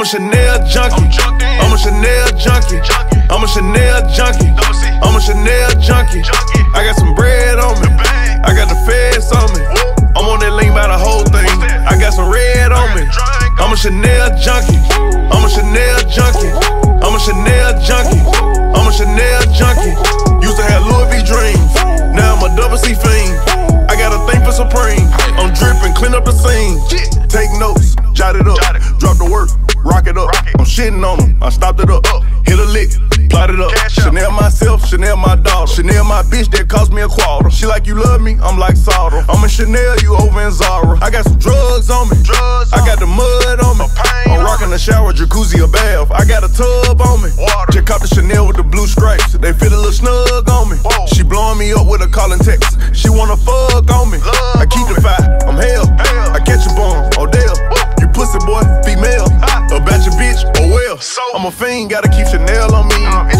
Chanel junkie. I'm a Chanel junkie. I'm a Chanel junkie. I'm a Chanel junkie. I got some bread on me. I got the feds on me. I'm on that lean by the whole thing. I got some red on me. I'm a Chanel junkie. I'm a Chanel junkie. I'm a Chanel junkie. I'm a Chanel junkie. Used to have Louis V dreams. Now I'm a double C fiend. I got a thing for Supreme. I'm dripping, clean up the scene. Take notes, jot it up. Drop the work, rock it up. I'm shitting on them, I stopped it up. Hit a lick, plot it up. Chanel myself, Chanel my daughter. Chanel my bitch that cost me a quarter. She like, you love me, I'm like solder. I'm in Chanel, you over in Zara. I got some drugs on me. I got the mud on me. I'm rocking the shower, jacuzzi, a bath. I got a tub on me. Just caught the Chanel with the blue stripes. They fit a little snug on me. She blowing me up with a calling text. She wanna fuck on me. I keep the fire, I'm hell. I catch a bum, Odell. You pussy boy, female. A batch of bitch, oh well. I'm a fiend, gotta keep Chanel on me.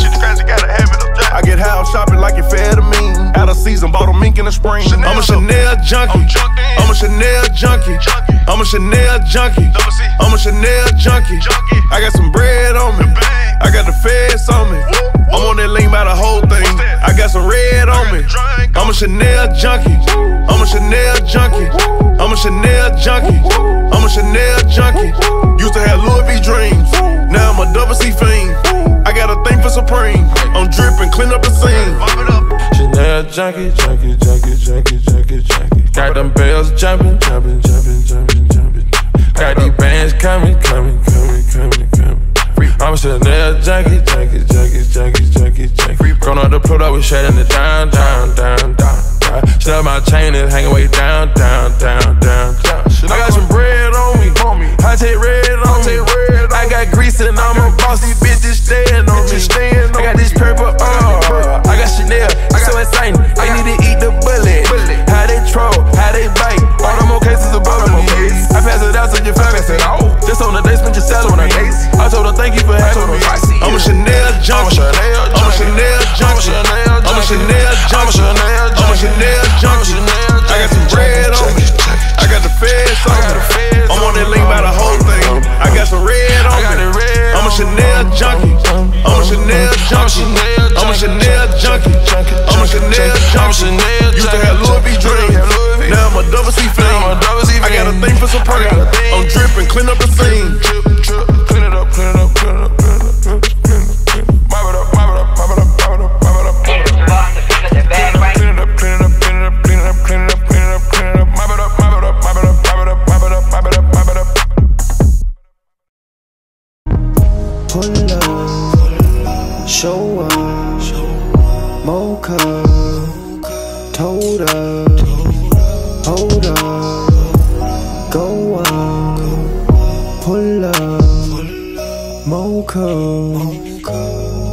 I get high shopping like it amphetamine. Out of season, bought a mink in the spring. I'm a Chanel junkie. I'm a Chanel junkie. I'm a Chanel junkie. I'm a Chanel junkie. I got some bread on me. I got the feds on me. I'm on that lean by the whole thing. I got some red on me. I'm a Chanel junkie. I'm a Chanel junkie. I'm a Chanel junkie. I'm a Chanel junkie. Used to have Louis V dreams. Now I'm a double C fiend. I got a thing for Supreme. I'm dripping, clean up the scene. Chanel junkie, junkie, junkie, junkie, junkie, junkie. Got them bells jumping, jumping, jumping, jumping, jumping. Got these bands coming, coming, coming, coming, coming. I'm a Chanel junkie, junkie, junkie, junkie, junkie, junkie. Going on the Pluto, we shutting it down, down, down, down. Snap my chain and hang way down, down, down, down, down. I got some bread on me, I take red on me. I got grease and I'm a boss, these bitches staying on me. I got this purple, I got Chanel, it's so exciting. They need to eat the bullet. How they troll, how they bite. All them more cases above me. I pass it out to your family. Just on the day, spent your salad when I told her thank you for having me. I'm a Chanel junkie. I'm a Chanel junkie. I'm a Chanel junkie. I'm a Chanel junkie. I got some bread on me. I got the feds on me. I'm on that lean by the whole thing. I got some red on me. I'm a Chanel junkie. I'm a Chanel junkie. I'm a Chanel junkie. I'm a Chanel junkie. Used to have Louis V dreams. Now I'm a double C fiend. I got a thing for Supreme. I'm dripping, clean up the scene. Clean it up, clean it up, clean it up, clean it up, clean it up. Mop it up, mop it up, mop it up, mop it up, mop it up. Clean it up, clean it up, clean it up, clean it up, clean it up, clean it up, clean it up. Mop it up, mop it up, mop it up, mop it up, mop it up, mop it up, mop it up. Pull up, show up, mocha, told up, hold up, go up, pull up, mocha.